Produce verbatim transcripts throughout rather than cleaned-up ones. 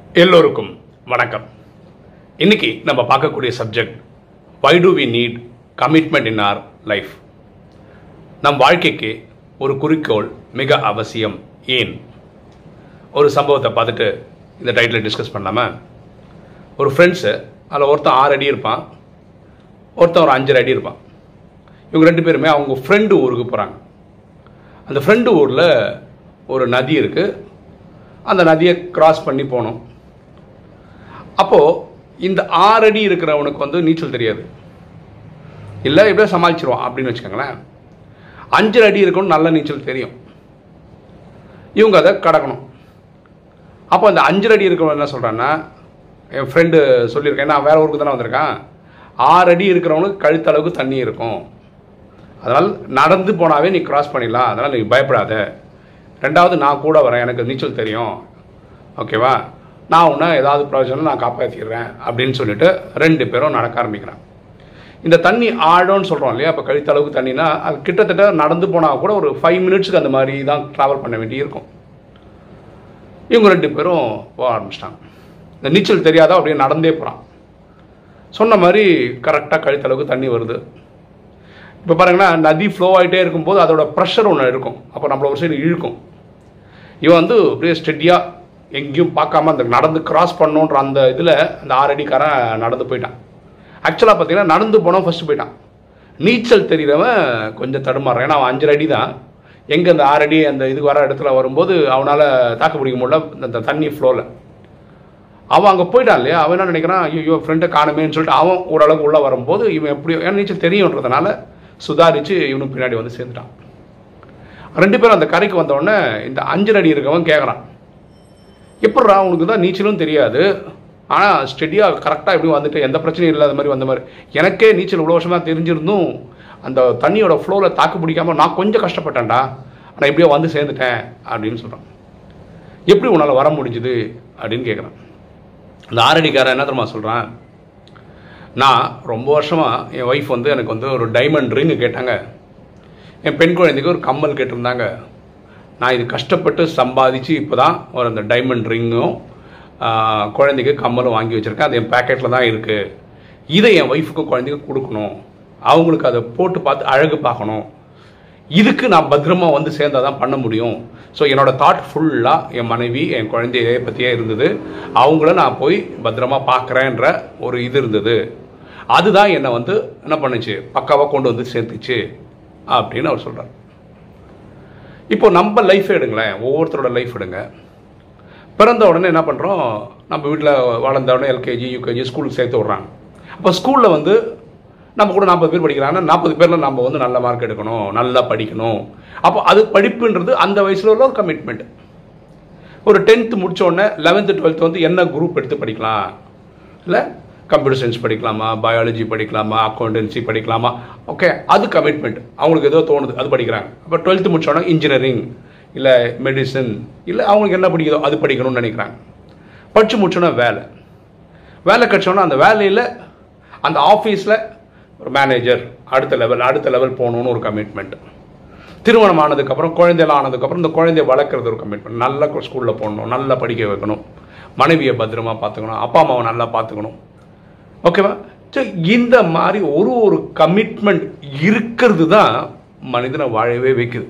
எல்லோருக்கும் வணக்கம். இன்னைக்கு நம்ம பார்க்கக்கூடிய subject, why do we need commitment in our life? நம் வாழ்க்கைக்கு ஒரு குறிக்கோள் மிக அவசியம் ஏன்? ஒரு சம்பவத்தை பார்த்துட்டு இந்த டைட்டில் டிஸ்கஸ் பண்ணாம, ஒரு ஃப்ரெண்ட்ஸு அதில் ஒருத்தன் ஆறு அடி இருப்பான், ஒருத்தன் ஒரு அஞ்சரை அடி இருப்பான். இவங்க ரெண்டு பேருமே அவங்க ஃப்ரெண்டு ஊருக்கு போகிறாங்க. அந்த ஃப்ரெண்டு ஊரில் ஒரு நதி இருக்குது. அந்த நதியை கிராஸ் பண்ணி போகணும். அப்போது இந்த ஆறு அடி இருக்கிறவனுக்கு வந்து நீச்சல் தெரியாது, இல்லை எப்படியோ சமாளிச்சிருவான் அப்படின்னு வச்சுக்கோங்களேன். அஞ்சரை அடி இருக்கணும், நல்ல நீச்சல் தெரியும். இவங்க அதை கடக்கணும். அப்போ அந்த அஞ்சரை அடி இருக்கிறவன் என்ன சொல்கிறான்னா, என் ஃப்ரெண்டு சொல்லியிருக்கேன், நான் வேறு ஊருக்கு தானே வந்திருக்கேன், ஆறு அடி இருக்கிறவனுக்கு கழுத்தளவுக்கு தண்ணி இருக்கும், அதனால் நடந்து போனாவே நீ கிராஸ் பண்ணிடலாம், அதனால் நீ பயப்படாத. ரெண்டாவது, நான் கூட வரேன், எனக்கு நீச்சல் தெரியும், ஓகேவா, நான் உன்னை ஏதாவது பிரயோஜனம் நான் காப்பாற்றிடுறேன் அப்படின்னு சொல்லிட்டு ரெண்டு பேரும் நடக்க ஆரம்பிக்கிறான். இந்த தண்ணி ஆழம்னு சொல்கிறோம் இல்லையா, அப்போ கழுத்தளவுக்கு தண்ணினா அது கிட்டத்தட்ட நடந்து போனால் கூட ஒரு ஃபைவ் மினிட்ஸுக்கு அந்த மாதிரி தான் ட்ராவல் பண்ண வேண்டி இருக்கும். இவங்க ரெண்டு பேரும் போக ஆரம்பிச்சிட்டாங்க. இந்த நீச்சல் தெரியாதா அப்படியே நடந்தே போகிறான். சொன்ன மாதிரி கரெக்டாக கழுத்தளவுக்கு தண்ணி வருது. இப்போ பாருங்கன்னா, நதி ஃப்ளோ ஆகிட்டே இருக்கும்போது அதோட ப்ரெஷர் ஒன்று இருக்கும், அப்போ நம்மளை ஒரு சைடு இழுக்கும். இவன் வந்து அப்படியே ஸ்டெடியாக எங்கேயும் பார்க்காம அந்த நடந்து கிராஸ் பண்ணணுன்ற அந்த இதில் அந்த ஆறு அடிக்காரன் நடந்து போயிட்டான். ஆக்சுவலாக பார்த்தீங்கன்னா நடந்து போனவன் ஃபஸ்ட்டு போயிட்டான். நீச்சல் தெரிகிறவன் கொஞ்சம் தடுமாறான், ஏன்னா அவன் அஞ்சரை அடி தான். எங்கே அந்த ஆறு அடி அந்த இதுக்கு வர இடத்துல வரும்போது அவனால் தாக்கு பிடிக்க முடியல அந்த தண்ணி ஃப்ளோவில். அவன் அங்கே போயிட்டான் இல்லையா, அவன் என்ன நினைக்கிறான், ஐயோ ஃப்ரெண்டை காணுமேன்னு சொல்லிட்டு அவன் ஓரளவுக்கு உள்ளே வரும்போது இவன் எப்படியோ, ஏன்னா நீச்சல் தெரியுன்றதுனால சுதாரித்து இவனுக்கு பின்னாடி வந்து சேர்ந்துட்டான். ரெண்டு பேரும் அந்த கரைக்கு வந்தவுடனே இந்த அஞ்சரை அடி இருக்கவன் கேட்குறான், எப்பட்றா உனக்கு தான் நீச்சலும் தெரியாது, ஆனால் ஸ்டெடியாக கரெக்டாக எப்படி வந்துட்டு எந்த பிரச்சனையும் இல்லாத மாதிரி வந்த மாதிரி, எனக்கே நீச்சல் இவ்வளோ வருஷமாக தெரிஞ்சிருந்தும் அந்த தண்ணியோட ஃப்ளோவில் தாக்கு பிடிக்காமல் நான் கொஞ்சம் கஷ்டப்பட்டேன்டா, ஆனால் எப்படியோ வந்து சேர்ந்துட்டேன் அப்படின்னு சொல்கிறான். எப்படி உன்னால் வர முடிஞ்சுது அப்படின்னு கேட்குறான். அந்த ஆரடிக்காரன் என்ன தெரியுமா சொல்கிறான், நான் ரொம்ப வருஷமாக என் ஒய்ஃப் வந்து எனக்கு வந்து ஒரு டைமண்ட் ரிங்கு கேட்டாங்க, என் பெண் குழந்தைக்கு ஒரு கம்மல் கேட்டிருந்தாங்க, நான் இது கஷ்டப்பட்டு சம்பாதிச்சு இப்போ தான் ஒரு அந்த டைமண்ட் ரிங்கும் குழந்தைக்கு கம்மலும் வாங்கி வச்சுருக்கேன், அது என் பேக்கெட்டில் தான் இருக்குது, இதை என் ஒய்ஃபுக்கும் குழந்தைக்கும் கொடுக்கணும், அவங்களுக்கு அதை போட்டு பார்த்து அழகு பார்க்கணும், இதுக்கு நான் பத்திரமா வந்து சேர்ந்தால் தான் பண்ண முடியும். ஸோ என்னோடய தாட் ஃபுல்லாக என் மனைவி என் குழந்தைய பற்றியே இருந்தது, அவங்கள நான் போய் பத்திரமா பார்க்குறேன்ற ஒரு இது இருந்தது, அதுதான் என்னை வந்து என்ன பண்ணுச்சு, பக்காவாக கொண்டு வந்து சேர்த்துச்சு அப்படின்னு அவர் சொல்கிறார். இப்போ நம்ம லைஃப் எடுங்களேன், ஒவ்வொருத்தரோட லைஃப் எடுங்க. பிறந்த உடனே என்ன பண்ணுறோம், நம்ம வீட்டில் வளர்ந்த உடனே எல்கேஜி யூகேஜி ஸ்கூலுக்கு சேர்த்து விட்றாங்க. அப்போ ஸ்கூலில் வந்து நம்ம கூட நாற்பது பேர் படிக்கிறாங்கன்னா நாற்பது பேரில் நம்ம வந்து நல்ல மார்க் எடுக்கணும், நல்லா படிக்கணும். அப்போ அது படிப்புன்றது அந்த வயசில் உள்ள ஒரு கமிட்மெண்ட். ஒரு டென்த்து முடித்த உடனே லெவன்த்து டுவெல்த்து வந்து என்ன குரூப் எடுத்து படிக்கலாம், இல்லை கம்ப்யூட்டர் சயின்ஸ் படிக்கலாமா, பயாலஜி படிக்கலாமா, அக்கௌண்டன்சி படிக்கலாமா, ஓகே, அது கமிட்மெண்ட். அவங்களுக்கு ஏதோ தோணுது அது படிக்கிறாங்க. அப்போ டுவெல்த்து முடிச்சோன்னா இன்ஜினியரிங் இல்லை மெடிசன் இல்லை அவங்களுக்கு என்ன பிடிக்குதோ அது படிக்கணும்னு நினைக்கிறாங்க. படித்து முடிச்சோன்னா வேலை வேலை கிடச்சோன்னா அந்த வேலையில் அந்த ஆஃபீஸில் ஒரு மேனேஜர், அடுத்த லெவல் அடுத்த லெவல் போகணுன்னு ஒரு கமிட்மெண்ட். திருமணம் ஆனதுக்கப்புறம் குழந்தைலாம் ஆனதுக்கப்புறம் இந்த குழந்தைய வளர்க்குறது ஒரு கமிட்மெண்ட். நல்ல ஸ்கூலில் போடணும், நல்லா படிக்க வைக்கணும், மனைவியை பத்திரமா பார்த்துக்கணும், அப்பா அம்மாவை நல்லா பார்த்துக்கணும், ஓகேவா. ஸோ இந்த மாதிரி ஒரு ஒரு கமிட்மெண்ட் இருக்கிறது தான் மனிதனை வாழவே வைக்குது.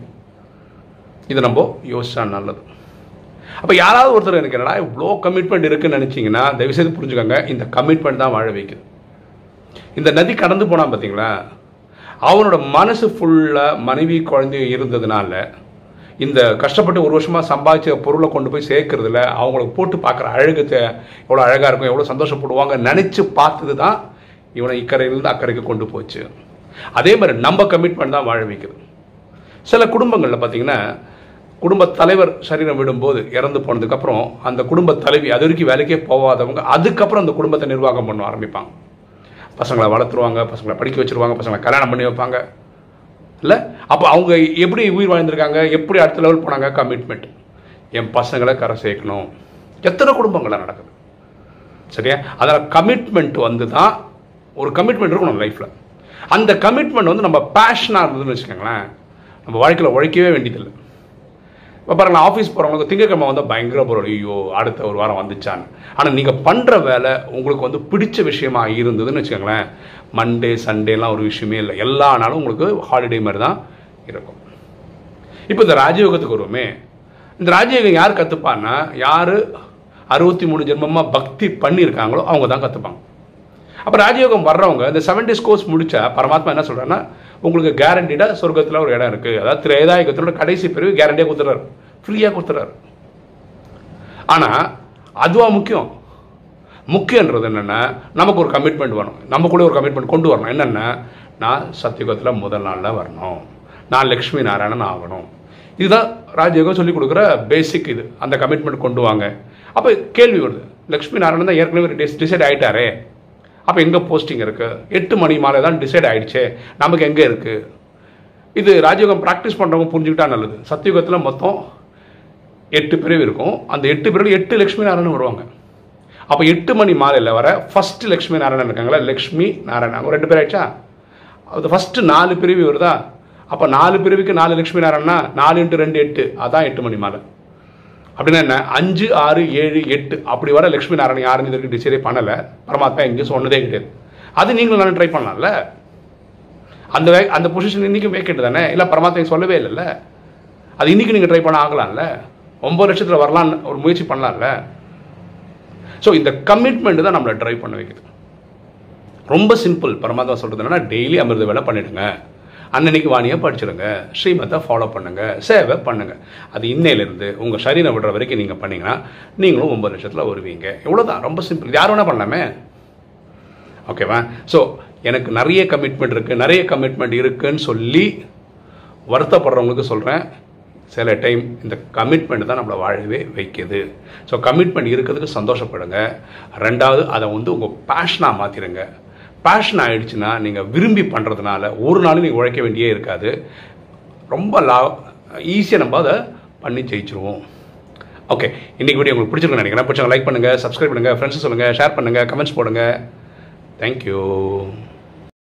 இதை நம்ம யோசிச்சா நல்லது. அப்போ யாராவது ஒருத்தர் எனக்கு என்னடா இவ்வளோ கமிட்மெண்ட் இருக்குன்னு நினச்சிங்கன்னா தயவுசெய்து புரிஞ்சுக்கோங்க, இந்த கமிட்மெண்ட் தான் வாழ வைக்குது. இந்த நதி கடந்து போனால் பார்த்தீங்களா, அவனோட மனசு ஃபுல்லாக மனைவி குழந்தை இருந்ததுனால இந்த கஷ்டப்பட்டு ஒரு வருஷமாக சம்பாதிச்ச பொருளை கொண்டு போய் சேர்க்கறதுல அவங்களுக்கு போட்டு பார்க்குற அழகத்தை எவ்வளோ அழகாக இருக்கும், எவ்வளோ சந்தோஷப்படுவாங்க நினச்சி பார்த்தது தான் இவனை இக்கரையிலேருந்து அக்கறைக்கு கொண்டு போச்சு. அதே மாதிரி நம்ம கமிட்மெண்ட் தான் வாழ வைக்குது. சில குடும்பங்களில் பார்த்தீங்கன்னா, குடும்ப தலைவர் சரீரம் விடும்போது இறந்து போனதுக்கப்புறம் அந்த குடும்ப தலைவி அது வரைக்கும் வேலைக்கே போகாதவங்க அதுக்கப்புறம் அந்த குடும்பத்தை நிர்வாகம் பண்ண ஆரம்பிப்பாங்க. பசங்களை வளர்த்துருவாங்க, பசங்களை படிக்க வச்சுருவாங்க, பசங்களை கல்யாணம் பண்ணி வைப்பாங்க, இல்லை. அப்போ அவங்க எப்படி உயிர் வாழ்ந்திருக்காங்க, எப்படி அடுத்த லெவல் போனாங்க, கமிட்மெண்ட். என் பசங்களை கரை சேர்க்கணும். எத்தனை குடும்பங்களாக நடக்குது, சரியா. அதனால் கமிட்மெண்ட் வந்து தான் ஒரு கமிட்மெண்ட் இருக்கணும் லைஃப்பில். அந்த கமிட்மெண்ட் வந்து நம்ம பேஷனாக இருந்ததுன்னு வச்சுக்கோங்களேன், நம்ம வாழ்க்கையில் உழைக்கவே வேண்டியதில்லை. இப்போ பாருங்கள், ஆஃபீஸ் போகிறவங்களுக்கு திங்கக்கிழமை வந்தால் பயங்கர பொருள், ஐயோ அடுத்த ஒரு வாரம் வந்துச்சான்னு. ஆனால் நீங்கள் பண்ணுற வேலை உங்களுக்கு வந்து பிடிச்ச விஷயமா இருந்ததுன்னு வச்சுக்கோங்களேன், மண்டே சண்டேலாம் ஒரு விஷயமே இல்லை, எல்லா நாளும் உங்களுக்கு ஹாலிடே மாதிரி தான் இருக்கும். இப்போ இந்த ராஜயோகத்துக்கு வருவோமே, இந்த ராஜயோகம் யார் கற்றுப்பான்னா, யார் அறுபத்தி மூணு ஜென்மமாக பக்தி பண்ணியிருக்காங்களோ அவங்க தான் கற்றுப்பாங்க. அப்போ ராஜயோகம் வர்றவங்க இந்த செவன் டேஸ் கோர்ஸ் முடித்தா பரமாத்மா என்ன சொல்கிறேன்னா, உங்களுக்கு கேரண்டீடாக சொர்க்கத்தில் ஒரு இடம் இருக்குது, அதாவது திரேதாயுகத்தோட கடைசி பிரிவு கேரண்டியாக கொடுத்துட்றாரு, ஃப்ரீயாக கொடுத்துட்றாரு. ஆனால் அதுவாக முக்கியம் முக்கியன்றது என்னென்னா, நமக்கு ஒரு கமிட்மெண்ட் வேணும், நம்ம கூட ஒரு கமிட்மெண்ட் கொண்டு வரணும். என்னென்னா, நான் சத்தியுகத்தில் முதல் நாளில் வரணும், நான் லக்ஷ்மி நாராயணன் ஆகணும். இதுதான் ராஜயோகம் சொல்லிக் கொடுக்குற பேசிக். இது அந்த கமிட்மெண்ட் கொண்டு வாங்க. அப்போ கேள்வி வருது, லக்ஷ்மி நாராயணன் தான் ஏற்கனவே டிசைட் ஆகிட்டாரே, அப்போ எங்கே போஸ்டிங் இருக்குது? எட்டு மணி மாலை தான் டிசைட் ஆகிடுச்சே, நமக்கு எங்கே இருக்குது? இது ராஜயோகம் ப்ராக்டிஸ் பண்ணுறவங்க புரிஞ்சுக்கிட்டா நல்லது. சத்தியுகத்தில் மொத்தம் எட்டு பிரிவு இருக்கும், அந்த எட்டு பிரிவில் எட்டு லக்ஷ்மி நாராயணன் வருவாங்க. அப்போ எட்டு மணி மாலையில் வர ஃபர்ஸ்ட் லக்ஷ்மி நாராயணன் இருக்காங்களா, லக்ஷ்மி நாராயணன் ரெண்டு பேர் ஆயிடுச்சா? அது ஃபஸ்ட்டு நாலு பிரிவு வருதா? அப்போ நாலு பிரிவுக்கு நாலு லக்ஷ்மி நாராயணனா நாலு இன்ட்டு ரெண்டு எட்டு, அதான் எட்டு மணி மாலை. அப்படின்னா என்ன, அஞ்சு ஆறு ஏழு எட்டு அப்படி வர லக்ஷ்மி நாராயணன் யாருன்னு இதற்கு டிசைடே பண்ணலை, பரமாத்மா எங்கேயும் சொன்னதே கிடையாது. அது நீங்களும் நானும் ட்ரை பண்ணலாம்ல, அந்த வே அந்த பொசிஷன் இன்றைக்கும் வேக்கெட்டு தானே, இல்லை பரமாத்மா சொல்லவே இல்லைல்ல, அது இன்றைக்கி நீங்கள் ட்ரை பண்ண ஆகலாம்ல, ஒம்பது லட்சத்தில் வரலான்னு ஒரு முயற்சி பண்ணலாம்ல. ஸோ இந்த கமிட்மெண்ட் தான் நம்மளை ட்ரைவ் பண்ண வைக்குது. ரொம்ப சிம்பிள். பரமாத்மா சொல்கிறது என்னன்னா, டெய்லி அமிர்த வேலை பண்ணிவிடுங்க, அன்னன்னைக்கு வாணியை படிச்சிடுங்க, ஸ்ரீமத்தை ஃபாலோ பண்ணுங்கள், சேவை பண்ணுங்கள். அது இன்னையிலேருந்து உங்கள் சரீரம் விடுற வரைக்கும் நீங்கள் பண்ணிங்கன்னா நீங்களும் ஒம்பது லட்சத்தில் வருவீங்க. இவ்வளோதான், ரொம்ப சிம்பிள். யார் வேணால் பண்ணலாமே, ஓகேவா? ஸோ எனக்கு நிறைய கமிட்மெண்ட் இருக்குது, நிறைய கமிட்மெண்ட் இருக்குதுன்னு சொல்லி வருத்தப்படுறவங்களுக்கு சொல்கிறேன், சில டைம் இந்த கமிட்மெண்ட் தான் நம்மளை வாழவே வைக்கிது. ஸோ கமிட்மெண்ட் இருக்கிறதுக்கு சந்தோஷப்படுங்க. ரெண்டாவது, அதை வந்து உங்கள் பேஷனாக மாற்றிடுங்க. பேஷன் ஆகிடுச்சுன்னா நீங்கள் விரும்பி பண்ணுறதுனால ஒரு நாளும் நீங்கள் உழைக்க வேண்டியே இருக்காது, ரொம்ப லா ஈஸியாக நம்ம அதை பண்ணி ஜெயிச்சிருவோம். ஓகே, இன்றைக்கி வீடியோ உங்களுக்கு பிடிச்சிருக்குன்னு நினைக்கிறேன். பிடிச்சவங்க லைக் பண்ணுங்கள், சப்ஸ்கிரைப் பண்ணுங்கள், ஃப்ரெண்ட்ஸு சொல்லுங்கள், ஷேர் பண்ணுங்கள், கமெண்ட்ஸ் போடுங்கள். தேங்க்யூ.